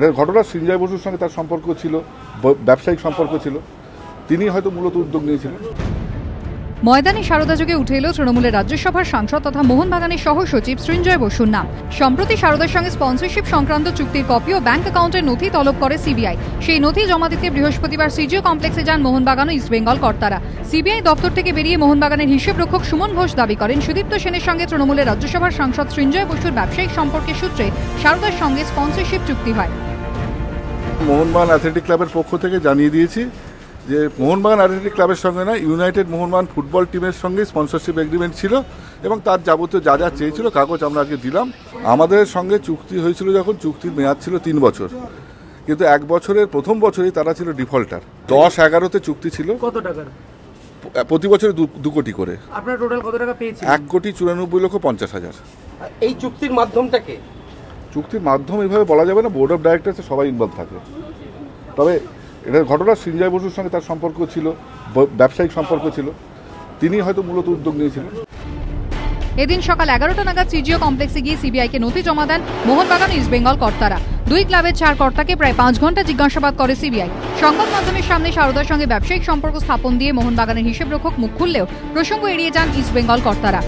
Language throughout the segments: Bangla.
এটার ঘটনা সৃঞ্জয় বসুর সঙ্গে তার সম্পর্ক ছিল, ব্যবসায়িক সম্পর্ক ছিল, তিনি হয়তো মূলত উদ্যোগ নিয়েছিলেন। ময়দানে সারদা যুগে উঠে এলো তৃণমূলের রাজ্যসভার সাংসদ তথা মোহনবাগানের সহ সচিব সৃঞ্জয় বসুর নাম। সম্প্রতি সারদার সঙ্গে স্পন্সরশিপ সংক্রান্ত চুক্তির কপি ও ব্যাংক অ্যাকাউন্টের নথি তলব করে সিবিআই। সেই নথি জমা দিতে বৃহস্পতিবার সিজিও কমপ্লেক্সে যান মোহনবাগান ও ইস্টবেঙ্গল কর্তারা। সিবিআই দপ্তর থেকে বেরিয়ে মোহনবাগানের হিসেব রক্ষক সুমন ঘোষ দাবি করেন, সুদীপ্ত সেনের সঙ্গে তৃণমূলের রাজ্যসভার সাংসদ সৃঞ্জয় বসুর ব্যবসায়িক সম্পর্কের সূত্রে সারদার সঙ্গে স্পন্সরশিপ চুক্তি হয়। মোহনবাগান অ্যাথলেটিক ক্লাবের পক্ষ থেকে জানিয়ে দিয়েছি যে মোহনবাগান অ্যাথলেটিক ক্লাবের সঙ্গে না, ইউনাইটেড মোহনবাগান ফুটবল টিমের সঙ্গে স্পন্সরশিপ এগ্রিমেন্ট ছিল এবং তার যাবতীয় যা যা চেয়েছিল কাগজ আমরা আজকে দিলাম। আমাদের সঙ্গে চুক্তি হয়েছিল যখন চুক্তির মেয়াদ ছিল 3 বছর, কিন্তু 1 বছরের প্রথম বছরেই তারা ছিল ডিফল্টার। 10-11-তে চুক্তি ছিল। কত টাকার? প্রতি বছরে 2 কোটি করে। আপনারা টোটাল কত টাকা পেয়েছেন? 1,94,50,000। এই চুক্তির মাধ্যমটাকে চুক্তির মাধ্যম এইভাবে বলা যাবে না, বোর্ড অফ ডাইরেক্টরসে সবাই ইনভলভ থাকে। তবে এটার ঘটনা সৃঞ্জয় বসুর সঙ্গে তার সম্পর্ক ছিল, ব্যবসায়িক সম্পর্ক ছিল, তিনি হয়তো মূলত উদ্যোগ নিয়েছিলেন। এদিন সকাল 11টা নাগাদ সিজিও কমপ্লেক্সে গিয়ে সিবিআইকে নথি জমা দেন মোহনবাগান ইস্টবেঙ্গল কর্তারা। 2 ক্লাবের 4 কর্তাকে প্রায় 5 ঘন্টা জিজ্ঞাসাবাদ করে সিবিআই। সংবাদ মাধ্যমের সামনে সারদার সঙ্গে ব্যবসায়িক সম্পর্ক স্থাপন দিয়ে মোহনবাগানের হিসেব রক্ষক মুখ খুললেও প্রসঙ্গ এড়িয়ে যান ইস্টবেঙ্গল কর্তারা।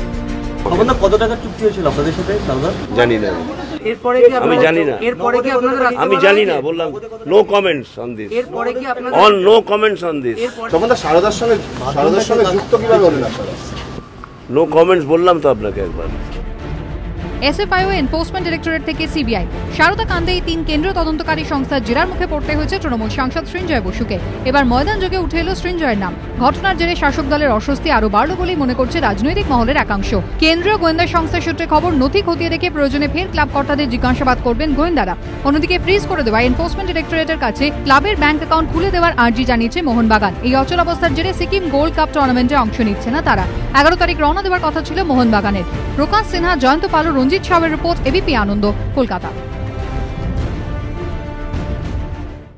কত টাকার চুক্তি হয়েছিল আপনাদের সাথে? জানি না, এরপরে কি আমি জানি না, এরপরে কি আপনাদের আমি জানি না, বললাম নো কমেন্টস অন দিস, এরপরে কি আপনাদের on no comments on this. তখন সারদার সঙ্গে যুক্ত কিভাবে হলেন আপনারা? নো কমেন্টস বললাম তো আপনাকে একবার। এসএফআইও এনফোর্সমেন্ট ডিরেক্টরেট থেকে সিবিআই। সারদা কাণ্ডে এই 3 কেন্দ্রীয় তদন্তকারী সংস্থার জেরার মুখে পড়তে হয়েছে তৃণমূল সাংসদ সৃঞ্জয় বসুকে। এবার ময়দান যুগে উঠে এলো সৃঞ্জয়ের নাম। ঘটনার জেরে শাসক দলের অস্বস্তি আরো বাড়ল বলেই মনে করছে রাজনৈতিক মহলের একাংশ। কেন্দ্রীয় গোয়েন্দা সংস্থার সূত্রে খবর, নথি খতিয়ে দেখে প্রয়োজনে ফের ক্লাব কর্তাদের জিজ্ঞাসাবাদ করবেন গোয়েন্দারা। অন্যদিকে ফ্রিজ করে দেওয়া এনফোর্সমেন্ট ডিরেক্টরেটের কাছে ক্লাবের ব্যাংক অ্যাকাউন্ট খুলে দেওয়ার আর্জি জানিয়েছে মোহনবাগান। এই অচলাবস্থার জেরে সিকিম গোল্ড কাপ টুর্নামেন্টে অংশ নিচ্ছে না তারা। 11 তারিখ রওনা দেওয়ার কথা ছিল মোহনবাগানের। প্রকাশ সিনহা, জয়ন্ত পাল, রঞ্জিত সাউয়ের রিপোর্ট, এবিপি আনন্দ, কলকাতা।